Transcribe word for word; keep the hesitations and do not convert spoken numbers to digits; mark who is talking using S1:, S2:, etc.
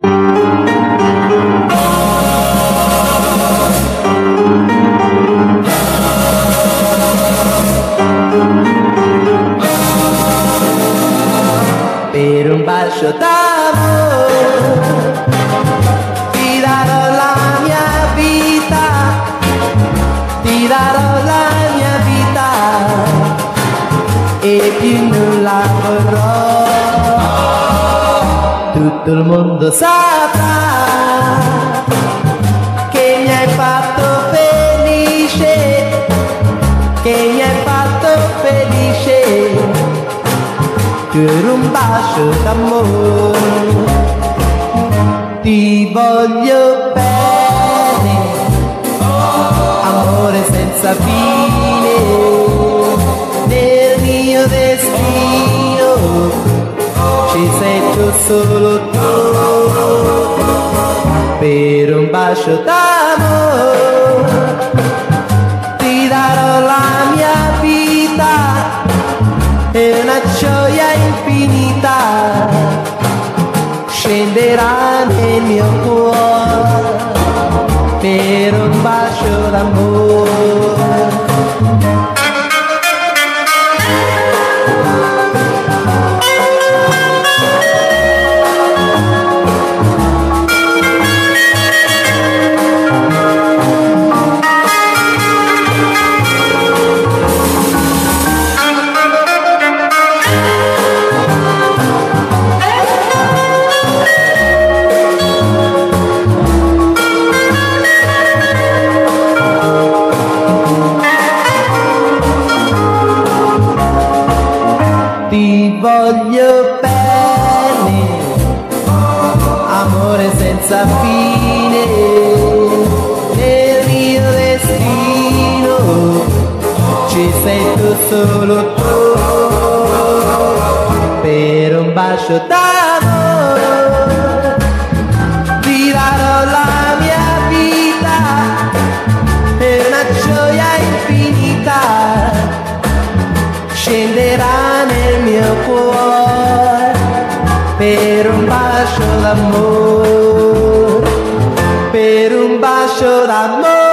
S1: Per un bacio d'amore ti darò la mia vita, ti darò la mia vita e più nulla vorrò. Tutto il mondo saprà che mi hai fatto felice, che mi hai fatto felice per un bacio d'amore. Ti voglio bene, amore senza fine, nel mio destino ci sei tu, solo tu. Per un bacio d'amore ti darò la mia vita e una gioia infinita scenderà nel mio cuore per un bacio d'amore. Ti voglio bene, amore senza fine, nel mio destino ci sei tu, solo tu. Per un bacio d'amore ti darò la mia vita e una gioia infinita scenderà nel mio cuore per un bacio d'amore, per un bacio d'amore.